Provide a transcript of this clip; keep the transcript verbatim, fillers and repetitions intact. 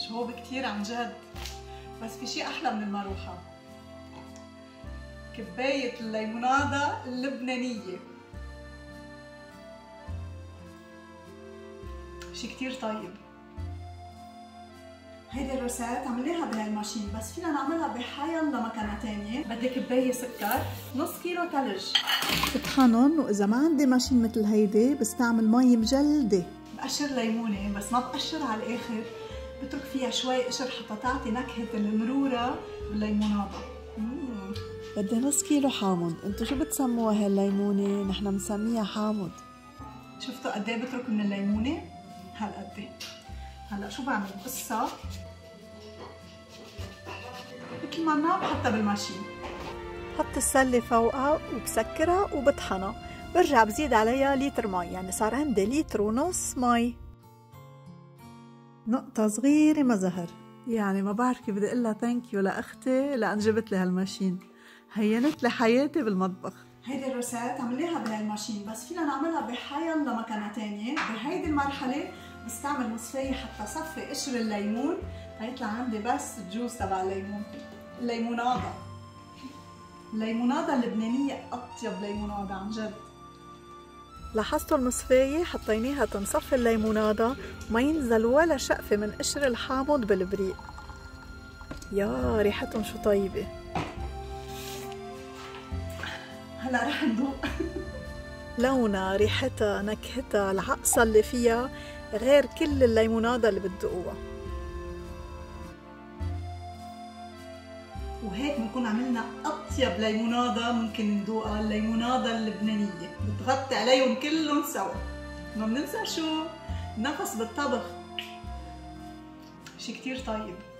شوب كتير عن جد. بس في شي احلى من المروحه، كبايه الليموناده اللبنانيه، شي كتير طيب. هيدي الروسات عملناها بهالماشين، بس فينا نعملها بحيالله مكانه تانية. بدي كبايه سكر، نص كيلو ثلج، بطحنهم، واذا ما عندي ماشين مثل هيدي بستعمل مي مجلده. بقشر ليمونه بس ما بقشر على الاخر، بترك فيها شوي قشر حتى تعطي نكهه المروره بالليموناده. مم. بدي نص كيلو حامض. انتو شو بتسموها هالليمونه؟ نحن بنسميها حامض. شفتوا قد ايه بترك من الليمونه؟ هالقد. هلا شو بعمل؟ بقصها مثل ما بنعمل حتى بالماشين. بحط السله فوقها وبسكرها وبطحنها، برجع بزيد عليها لتر مي، يعني صار عندي لتر ونص مي. نقطة صغيرة ما زهر، يعني ما بعرف كيف بدي اقول لها ثانك يو لاختي لان جبت لي هالماشين، هينت لي حياتي بالمطبخ. هيدي الروسات عملناها بهالماشين، بس فينا نعملها بحيالله مكانه ثانيه. بهيدي المرحله بستعمل مصفايه حتى صفي قشر الليمون ليطلع عندي بس الجوز تبع الليمون. الليموناده الليموناده اللبنانيه اطيب ليموناده عن جد. لاحظتوا المصفاية حطيناها تنصفي الليموناده وما ينزل ولا شقفة من قشر الحامض بالبريق. يا ريحتهم شو طيبة. هلا رح ندوق. لونها، ريحتها، نكهتها، العقصة اللي فيها غير كل الليموناده اللي بتدوقوها. وهيك بنكون عملنا اطيب ليموناده ممكن ندوقها، الليموناده اللبنانيه، بتغطي عليهم كلهم سوا. ما بننسى شو؟ نفس بالطبخ، شي كتير طيب.